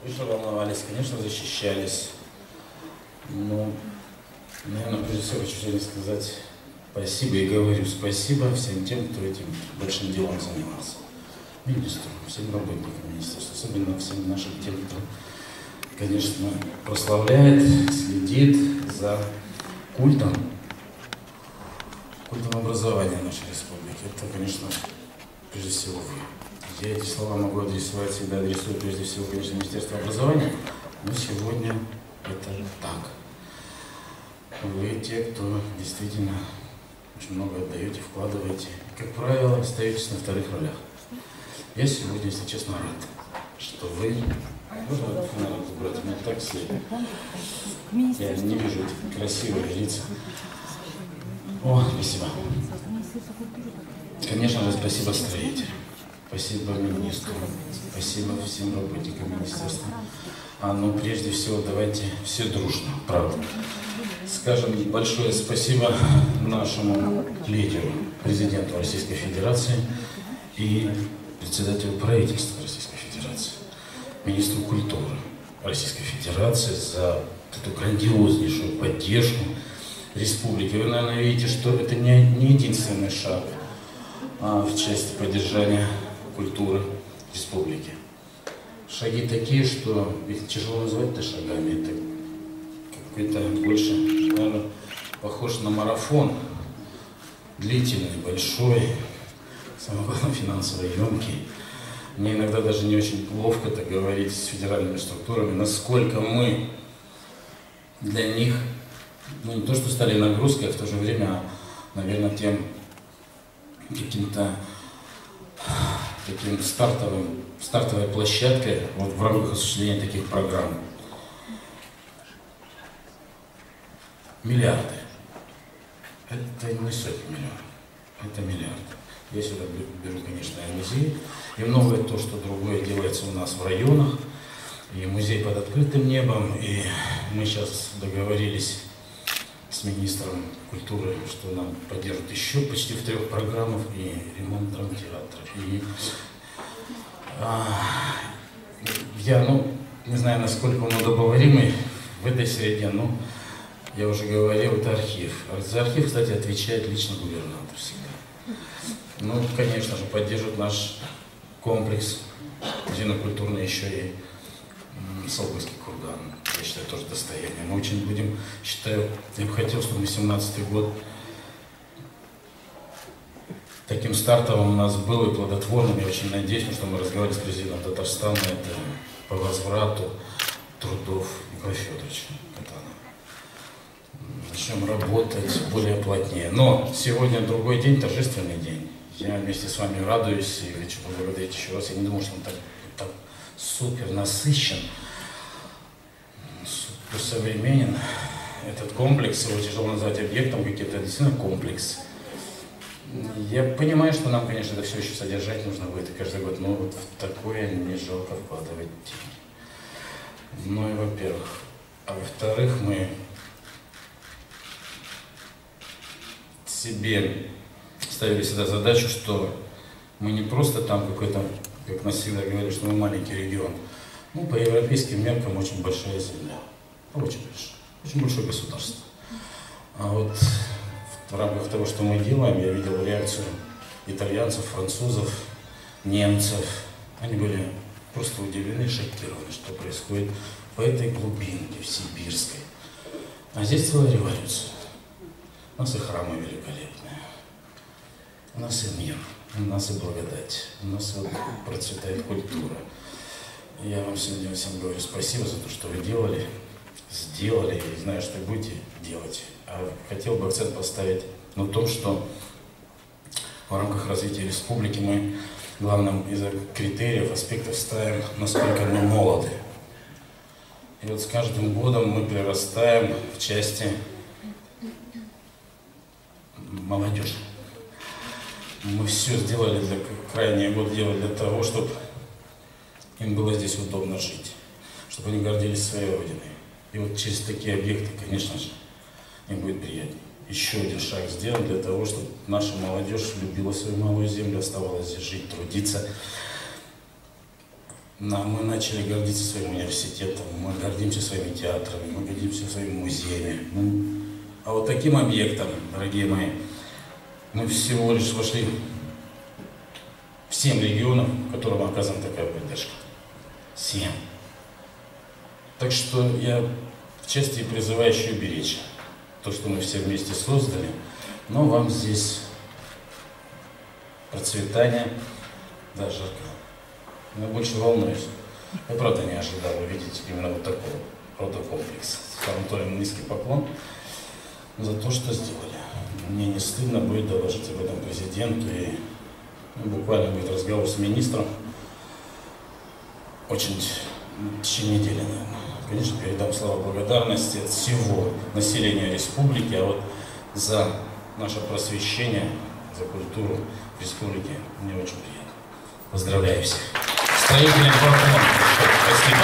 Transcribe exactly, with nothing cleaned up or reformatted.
Конечно, волновались, конечно, защищались. Но, наверное, прежде всего хочу сегодня сказать спасибо и говорю спасибо всем тем, кто этим большим делом занимался. Министру, всем работникам министерства, особенно всем нашим тем, кто, конечно, прославляет, следит за культом, культом образования нашей республики. Это, конечно, прежде всего вы. Я эти слова могу адресовать, всегда адресую прежде всего, конечно, Министерство образования, но сегодня это так. Вы те, кто действительно очень много отдаете, вкладываете. Как правило, остаетесь на вторых ролях. Я сегодня, если честно, рад, что вы... Можно фонарик убрать? У меня так светит. Я не вижу эти красивые лица. О, спасибо. Конечно же, спасибо строителям. Спасибо министру, спасибо всем работникам министерства. А ну, прежде всего, давайте все дружно, правда. Скажем большое спасибо нашему лидеру, президенту Российской Федерации и председателю правительства Российской Федерации, министру культуры Российской Федерации за эту грандиознейшую поддержку республики. Вы, наверное, видите, что это не, не единственный шаг а в части поддержания культуры республики. Шаги такие, что их тяжело назвать-то шагами. Это какой-то больше, наверное, похож на марафон. Длительный, большой, самое главное, финансово емкий. Мне иногда даже не очень ловко так говорить с федеральными структурами, насколько мы для них, ну, не то что стали нагрузкой, а в то же время, наверное, тем каким-то таким стартовым, стартовой площадкой вот в рамках осуществления таких программ. Миллиарды. Это не сотни миллионов, это миллиарды. Я сюда беру, конечно, и музей, и многое то, что другое делается у нас в районах, и музей под открытым небом, и мы сейчас договорились с министром культуры, что нам поддержат еще почти в трех программах и ремонт драмтеатра. И а, я, ну, не знаю, насколько он удобоваримый в этой среде, но я уже говорил, это архив. За архив, кстати, отвечает лично губернатор всегда. Ну, конечно же, поддержит наш комплекс музейно-культурный еще и Салгойский курган. Я считаю, тоже достояние. Мы очень будем, считаю, я бы хотел, чтобы восемнадцатый год таким стартовым у нас был и плодотворным. Я очень надеюсь, что мы разговаривали с президентом Татарстана, это по возврату трудов Николая Федоровича Катана. Начнем работать более плотнее. Но сегодня другой день, торжественный день. Я вместе с вами радуюсь и хочу поблагодарить еще раз. Я не думал, что он так, так супер насыщен, супер современен. Этот комплекс, его тяжело назвать объектом, каким-то действительно комплекс. Я понимаю, что нам, конечно, это все еще содержать нужно будет и каждый год, но вот в такое не жалко вкладывать деньги. Ну и во-первых. А во-вторых, мы себе ставили всегда задачу, что мы не просто там какой-то, как нас всегда говорили, что мы маленький регион. Ну, по европейским меркам очень большая земля. Очень большая. Очень большое государство. А вот в рамках того, что мы делаем, я видел реакцию итальянцев, французов, немцев. Они были просто удивлены, шокированы, что происходит по этой глубинке, в сибирской. А здесь целая революция. У нас и храмы великолепные. У нас и мир, у нас и благодать, у нас вот процветает культура. Я вам сегодня всем говорю спасибо за то, что вы делали, сделали, и знаю, что будете делать. А хотел бы акцент поставить на том, что в рамках развития республики мы главным из критериев, аспектов ставим, насколько мы молоды. И вот с каждым годом мы прирастаем в части молодежи. Мы все сделали, для, крайний год делали для того, чтобы им было здесь удобно жить, чтобы они гордились своей родиной. И вот через такие объекты, конечно же, им будет приятнее. Еще один шаг сделан для того, чтобы наша молодежь любила свою малую землю, оставалась здесь жить, трудиться. Мы начали гордиться своим университетом, мы гордимся своими театрами, мы гордимся своими музеями. Ну, а вот таким объектом, дорогие мои, мы всего лишь вошли в семь регионов, которым оказана такая поддержка. Семь. Так что я в части призывающий уберечь то, что мы все вместе создали, но вам здесь процветание, да, жарко. Я больше волнуюсь. Я правда не ожидал увидеть именно вот такого рода комплекс. Анатолию низкий поклон за то, что сделали. Мне не стыдно будет доложить об этом президенту, и ну, буквально будет разговор с министром. Очень в течение недели, наверное. Конечно, передам слова благодарности от всего населения республики, а вот за наше просвещение, за культуру в республике мне очень приятно. Поздравляю всех. Строителям Спасибо.